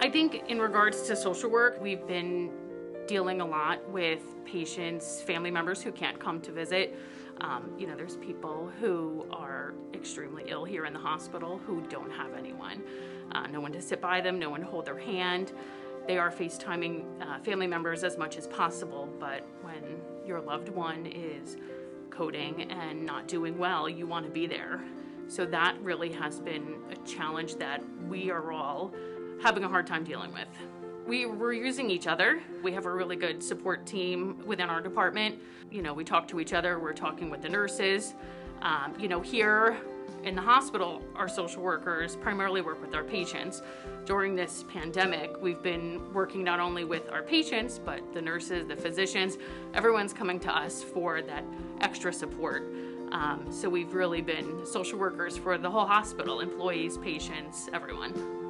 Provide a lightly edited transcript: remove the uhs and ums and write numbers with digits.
I think in regards to social work, we've been dealing a lot with patients, family members who can't come to visit. There's people who are extremely ill here in the hospital who don't have anyone. No one to sit by them, no one to hold their hand. They are FaceTiming family members as much as possible, but when your loved one is coding and not doing well, you want to be there. So that really has been a challenge that we are all having a hard time dealing with. We're using each other. We have a really good support team within our department. We talk to each other. We're talking with the nurses. Here in the hospital, our social workers primarily work with our patients. During this pandemic, we've been working not only with our patients, but the nurses, the physicians. Everyone's coming to us for that extra support. So we've really been social workers for the whole hospital, employees, patients, everyone.